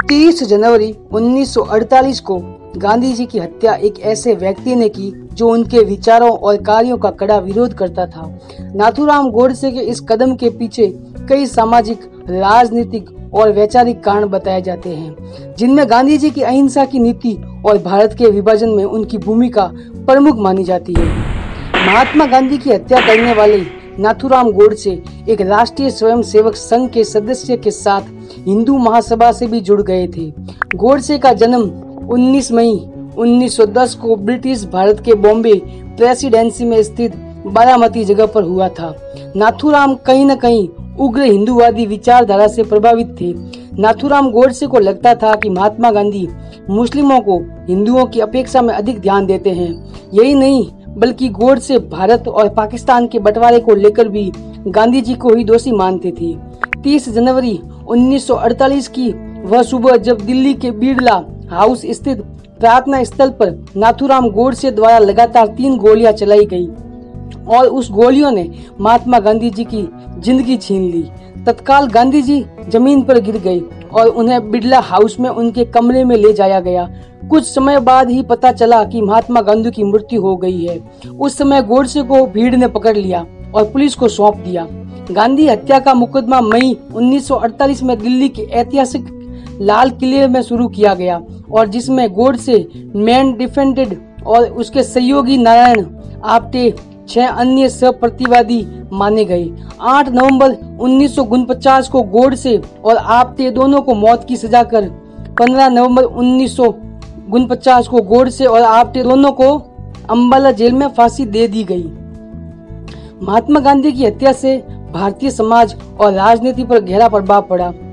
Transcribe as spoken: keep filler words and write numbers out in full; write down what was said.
तीस जनवरी उन्नीस सौ अड़तालीस को गांधी जी की हत्या एक ऐसे व्यक्ति ने की जो उनके विचारों और कार्यों का कड़ा विरोध करता था। नाथूराम गोडसे के इस कदम के पीछे कई सामाजिक, राजनीतिक और वैचारिक कारण बताए जाते हैं, जिनमें गांधी जी की अहिंसा की नीति और भारत के विभाजन में उनकी भूमिका प्रमुख मानी जाती है। महात्मा गांधी की हत्या करने वाले नाथूराम गोडसे एक राष्ट्रीय स्वयंसेवक संघ के सदस्य के साथ हिंदू महासभा से भी जुड़ गए थे। गोडसे का जन्म उन्नीस मई उन्नीस सौ दस को ब्रिटिश भारत के बॉम्बे प्रेसिडेंसी में स्थित बारामती जगह पर हुआ था। नाथूराम कहीं न कहीं उग्र हिंदूवादी विचारधारा से प्रभावित थे। नाथूराम गोडसे को लगता था कि महात्मा गांधी मुस्लिमों को हिंदुओं की अपेक्षा में अधिक ध्यान देते हैं। यही नहीं बल्कि गोडसे भारत और पाकिस्तान के बंटवारे को लेकर भी गांधी जी को ही दोषी मानते थे। तीस जनवरी उन्नीस सौ अड़तालीस की वह सुबह जब दिल्ली के बिरला हाउस स्थित प्रार्थना स्थल पर नाथूराम गोडसे द्वारा लगातार तीन गोलियां चलाई गई और उस गोलियों ने महात्मा गांधी जी की जिंदगी छीन ली। तत्काल गांधी जी जमीन पर गिर गए और उन्हें बिरला हाउस में उनके कमरे में ले जाया गया। कुछ समय बाद ही पता चला कि महात्मा गांधी की मृत्यु हो गई है। उस समय गोडसे को भीड़ ने पकड़ लिया और पुलिस को सौंप दिया। गांधी हत्या का मुकदमा मई उन्नीस सौ अड़तालीस में दिल्ली के ऐतिहासिक लाल किले में शुरू किया गया और जिसमें गोडसे मेन डिफेंडेड और उसके सहयोगी नारायण आप्टे छह अन्य सह प्रतिवादी माने गए। आठ नवंबर उन्नीस सौ उनचास को गोडसे और आप्टे दोनों को मौत की सजा कर पंद्रह नवंबर उन्नीस सौ उनचास को गोडसे और आप्टे दोनों को अंबाला जेल में फांसी दे दी गई। महात्मा गांधी की हत्या से भारतीय समाज और राजनीति पर गहरा प्रभाव पड़ा।